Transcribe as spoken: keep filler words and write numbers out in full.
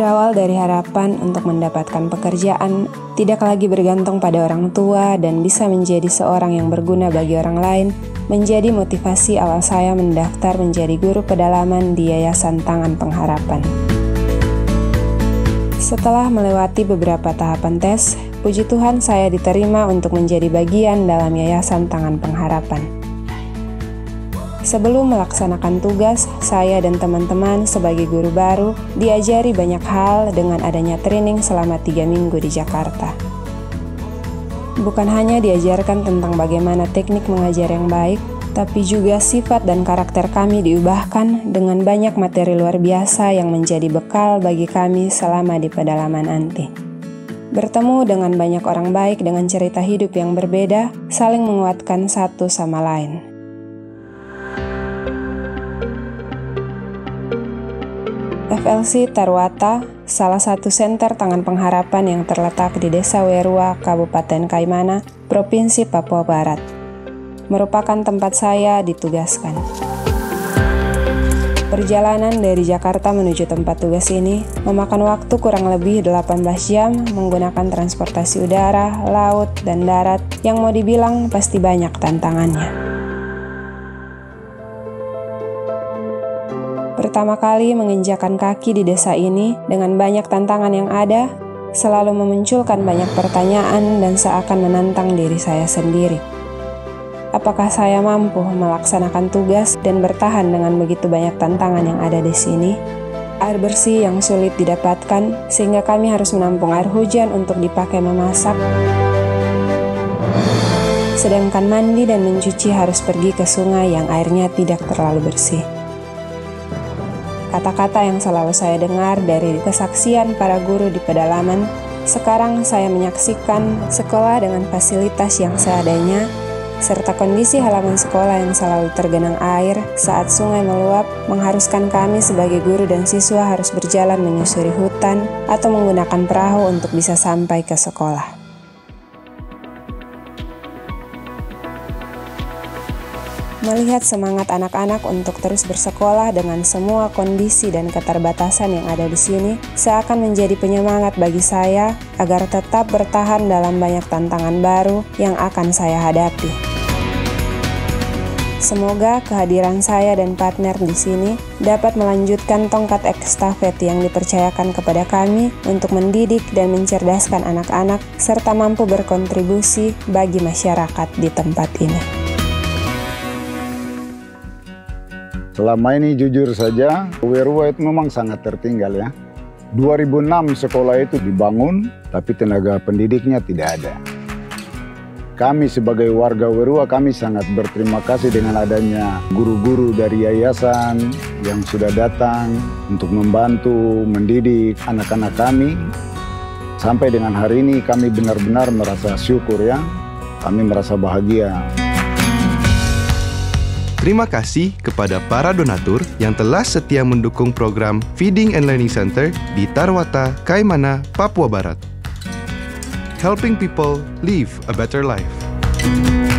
Berawal dari harapan untuk mendapatkan pekerjaan, tidak lagi bergantung pada orang tua dan bisa menjadi seorang yang berguna bagi orang lain, menjadi motivasi awal saya mendaftar menjadi guru pedalaman di Yayasan Tangan Pengharapan. Setelah melewati beberapa tahapan tes, puji Tuhan saya diterima untuk menjadi bagian dalam Yayasan Tangan Pengharapan. Sebelum melaksanakan tugas, saya dan teman-teman sebagai guru baru diajari banyak hal dengan adanya training selama tiga minggu di Jakarta. Bukan hanya diajarkan tentang bagaimana teknik mengajar yang baik, tapi juga sifat dan karakter kami diubahkan dengan banyak materi luar biasa yang menjadi bekal bagi kami selama di pedalaman nanti. Bertemu dengan banyak orang baik dengan cerita hidup yang berbeda, saling menguatkan satu sama lain. F L C Tarwata, salah satu senter tangan pengharapan yang terletak di Desa Werua, Kabupaten Kaimana, Provinsi Papua Barat, merupakan tempat saya ditugaskan. Perjalanan dari Jakarta menuju tempat tugas ini memakan waktu kurang lebih delapan belas jam menggunakan transportasi udara, laut, dan darat yang mau dibilang pasti banyak tantangannya. Pertama kali menginjakan kaki di desa ini dengan banyak tantangan yang ada, selalu memunculkan banyak pertanyaan dan seakan menantang diri saya sendiri. Apakah saya mampu melaksanakan tugas dan bertahan dengan begitu banyak tantangan yang ada di sini? Air bersih yang sulit didapatkan, sehingga kami harus menampung air hujan untuk dipakai memasak. Sedangkan mandi dan mencuci harus pergi ke sungai yang airnya tidak terlalu bersih. Kata-kata yang selalu saya dengar dari kesaksian para guru di pedalaman, sekarang saya menyaksikan sekolah dengan fasilitas yang seadanya, serta kondisi halaman sekolah yang selalu tergenang air saat sungai meluap mengharuskan kami sebagai guru dan siswa harus berjalan menyusuri hutan atau menggunakan perahu untuk bisa sampai ke sekolah. Melihat semangat anak-anak untuk terus bersekolah dengan semua kondisi dan keterbatasan yang ada di sini, seakan menjadi penyemangat bagi saya agar tetap bertahan dalam banyak tantangan baru yang akan saya hadapi. Semoga kehadiran saya dan partner di sini dapat melanjutkan tongkat estafet yang dipercayakan kepada kami untuk mendidik dan mencerdaskan anak-anak serta mampu berkontribusi bagi masyarakat di tempat ini. Selama ini jujur saja, Werua itu memang sangat tertinggal ya. dua ribu enam sekolah itu dibangun, tapi tenaga pendidiknya tidak ada. Kami sebagai warga Werua, kami sangat berterima kasih dengan adanya guru-guru dari yayasan yang sudah datang untuk membantu mendidik anak-anak kami. Sampai dengan hari ini kami benar-benar merasa syukur ya, kami merasa bahagia. Terima kasih kepada para donatur yang telah setia mendukung program Feeding and Learning Center di Tarwata, Kaimana, Papua Barat. Helping people live a better life.